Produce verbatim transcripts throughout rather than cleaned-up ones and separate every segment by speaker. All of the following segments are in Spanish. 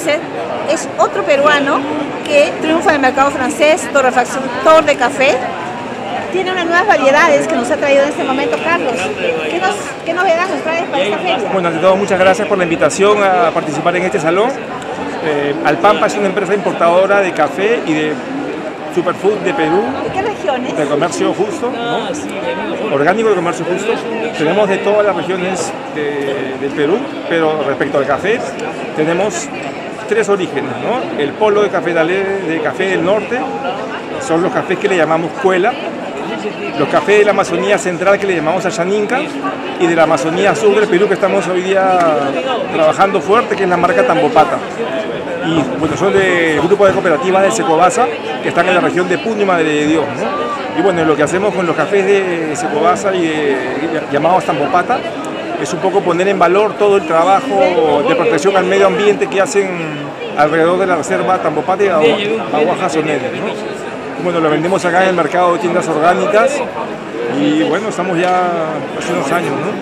Speaker 1: Eliezer es otro peruano que triunfa en el mercado francés, torrefactor de café. Tiene unas nuevas variedades que nos ha traído en este momento Carlos. ¿Qué, nos, qué novedades nos traes para esta feria?
Speaker 2: Bueno, ante todo, muchas gracias por la invitación a participar en este salón. Eh, Alpampa es una empresa importadora de café y de superfood de Perú.
Speaker 1: ¿De qué regiones?
Speaker 2: De comercio justo, ¿no? Orgánico de comercio justo. Tenemos de todas las regiones de, del Perú, pero respecto al café, tenemos tres orígenes, ¿no? El polo de café, de café del norte, son los cafés que le llamamos cuela. Los cafés de la Amazonía central que le llamamos Ayaninca y de la Amazonía sur del Perú que estamos hoy día trabajando fuerte, que es la marca Tambopata. Y bueno, son del grupo de cooperativas de Secobasa que están en la región de Puno y Madre de Dios, ¿no? Y bueno, lo que hacemos con los cafés de Secobasa y de, llamados Tambopata es un poco poner en valor todo el trabajo de protección al medio ambiente que hacen alrededor de la reserva Tambopata y Aguaja Sonera, ¿no? Bueno, lo vendemos acá en el mercado de tiendas orgánicas y bueno, estamos ya hace unos años, ¿no?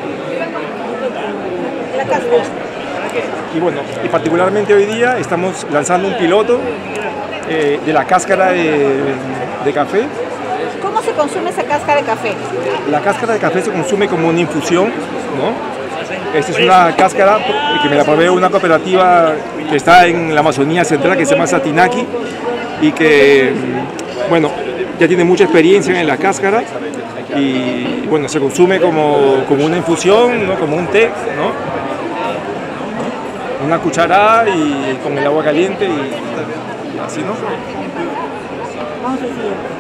Speaker 1: La cáscara.
Speaker 2: Y bueno, y particularmente hoy día estamos lanzando un piloto eh, de la cáscara de, de café.
Speaker 1: ¿Cómo se consume esa cáscara de café?
Speaker 2: La cáscara de café se consume como una infusión, ¿no? Esta es una cáscara que me la provee una cooperativa que está en la Amazonía central que se llama Satinaki y que, bueno, ya tiene mucha experiencia en la cáscara y bueno, se consume como, como una infusión, ¿no? Como un té, ¿no? Una cucharada y con el agua caliente y así, ¿no?
Speaker 1: Vamos a decir.